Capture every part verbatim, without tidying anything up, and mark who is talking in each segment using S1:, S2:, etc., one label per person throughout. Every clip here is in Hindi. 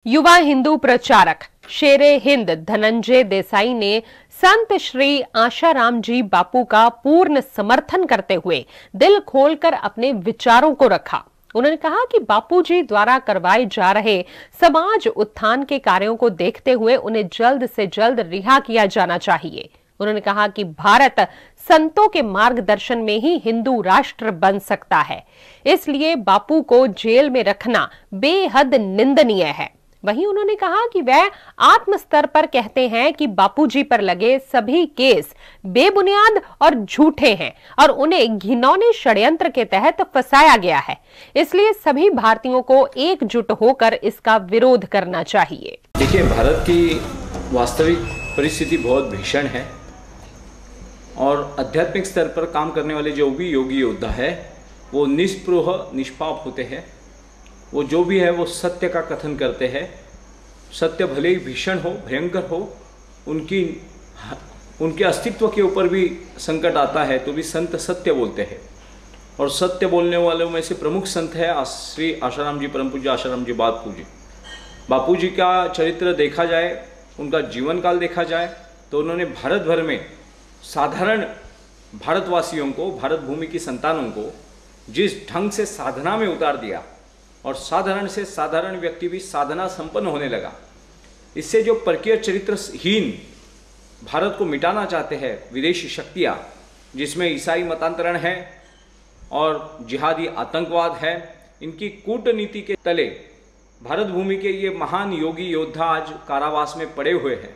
S1: युवा हिंदू प्रचारक शेरे हिंद धनंजय देसाई ने संत श्री आशाराम जी बापू का पूर्ण समर्थन करते हुए दिल खोलकर अपने विचारों को रखा। उन्होंने कहा कि बापू जी द्वारा करवाए जा रहे समाज उत्थान के कार्यों को देखते हुए उन्हें जल्द से जल्द रिहा किया जाना चाहिए। उन्होंने कहा कि भारत संतों के मार्गदर्शन में ही हिंदू राष्ट्र बन सकता है, इसलिए बापू को जेल में रखना बेहद निंदनीय है। वहीं उन्होंने कहा कि वह आत्म स्तर पर कहते हैं कि बापूजी पर लगे सभी केस बेबुनियाद और झूठे हैं और उन्हें घिनौने षड्यंत्र के तहत फंसाया गया है, इसलिए सभी भारतीयों को एकजुट होकर इसका विरोध करना चाहिए।
S2: देखिए, भारत की वास्तविक परिस्थिति बहुत भीषण है और आध्यात्मिक स्तर पर काम करने वाले जो भी योगी योद्धा है वो निष्पृह निष्पाप होते हैं। वो जो भी है वो सत्य का कथन करते हैं। सत्य भले ही भीषण हो, भयंकर हो, उनकी उनके अस्तित्व के ऊपर भी संकट आता है तो भी संत सत्य बोलते हैं। और सत्य बोलने वालों में से प्रमुख संत है श्री आशाराम जी, परम पूज्य आशाराम जी बापू जी। बापू जी का चरित्र देखा जाए, उनका जीवन काल देखा जाए तो उन्होंने भारत भर में साधारण भारतवासियों को, भारत भूमि की संतानों को जिस ढंग से साधना में उतार दिया और साधारण से साधारण व्यक्ति भी साधना संपन्न होने लगा। इससे जो परकीय चरित्रहीन भारत को मिटाना चाहते हैं विदेशी शक्तियाँ, जिसमें ईसाई मतांतरण है और जिहादी आतंकवाद है, इनकी कूटनीति के तले भारत भूमि के ये महान योगी योद्धा आज कारावास में पड़े हुए हैं।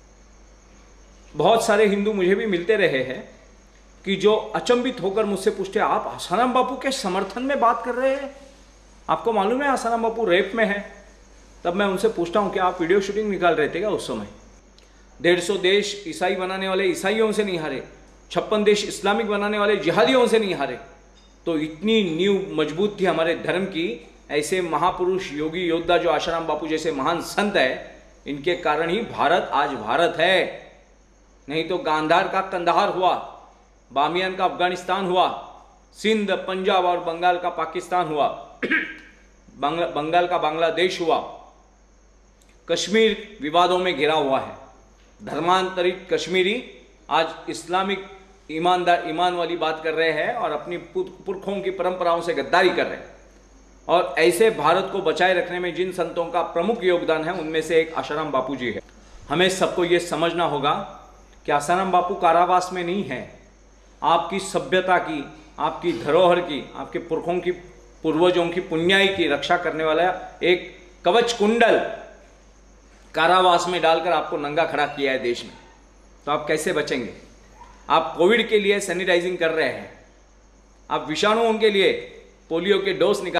S2: बहुत सारे हिंदू मुझे भी मिलते रहे हैं कि जो अचंभित होकर मुझसे पूछते, आप आसाराम बापू के समर्थन में बात कर रहे हैं, आपको मालूम है आसाराम बापू रेप में है? तब मैं उनसे पूछता हूं कि आप वीडियो शूटिंग निकाल रहे थे क्या उस समय? डेढ़ सौ देश ईसाई बनाने वाले ईसाइयों से नहीं हारे, छप्पन देश इस्लामिक बनाने वाले जिहादियों से नहीं हारे। तो इतनी नींव मजबूत थी हमारे धर्म की। ऐसे महापुरुष योगी योद्धा जो आशाराम बापू जैसे महान संत है, इनके कारण ही भारत आज भारत है। नहीं तो गांधार का कंधार हुआ, बामियान का अफगानिस्तान हुआ, सिंध, पंजाब और बंगाल का पाकिस्तान हुआ, बंगाल का बांग्लादेश हुआ, कश्मीर विवादों में घिरा हुआ है। धर्मांतरित कश्मीरी आज इस्लामिक ईमानदार ईमान वाली बात कर रहे हैं और अपनी पुरखों की परंपराओं से गद्दारी कर रहे हैं। और ऐसे भारत को बचाए रखने में जिन संतों का प्रमुख योगदान है उनमें से एक आशाराम बापू जी है। हमें सबको ये समझना होगा कि आशाराम बापू कारावास में नहीं है। आपकी सभ्यता की, आपकी धरोहर की, आपके पुरखों की, पूर्वजों की पुण्याई की रक्षा करने वाला एक कवच कुंडल कारावास में डालकर आपको नंगा खड़ा किया है देश में। तो आप कैसे बचेंगे? आप कोविड के लिए सैनिटाइजिंग कर रहे हैं, आप विषाणुओं के लिए पोलियो के डोज निकाल